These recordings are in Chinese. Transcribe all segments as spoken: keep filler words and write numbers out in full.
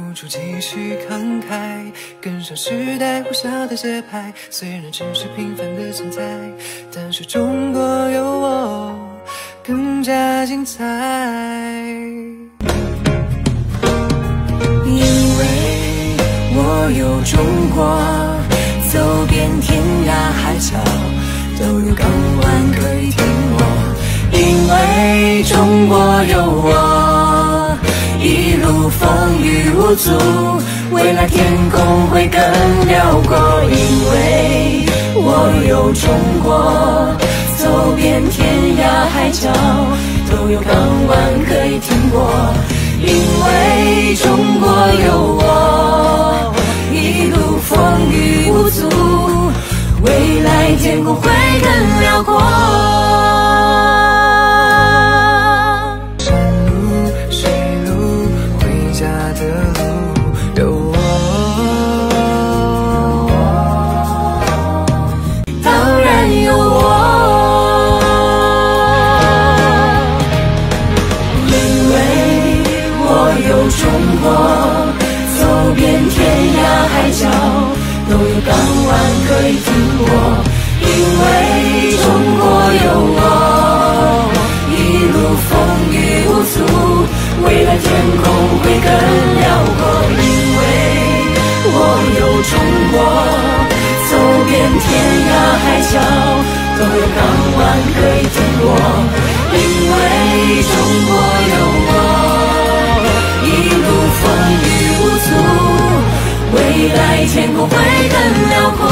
住继续慷慨，跟上时代呼啸的节拍。虽然只是平凡的存在，但是中国有我更加精彩。 因为我有中国，走遍天涯海角，都有港湾可以停泊。因为中国有我，一路风雨无阻，未来天空会更辽阔。因为我有中国，走遍天涯海角，都有港湾可以停泊。因为中国有我，一路风雨无阻，未来天空会更辽阔。都有港湾可以停泊。因为中国有我，一路风雨无阻，未来天空会更辽阔。因为我有中国，走遍天涯海角，都有港湾可以停泊。因为中国有我，一路风雨无阻，未来天空会更辽阔。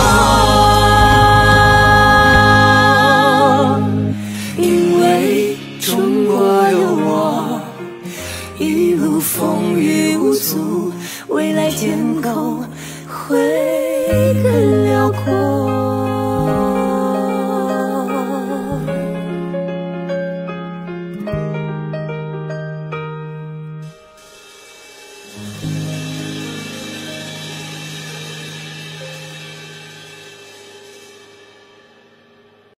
因为中国有我，一路风雨无阻，未来天空会更辽阔。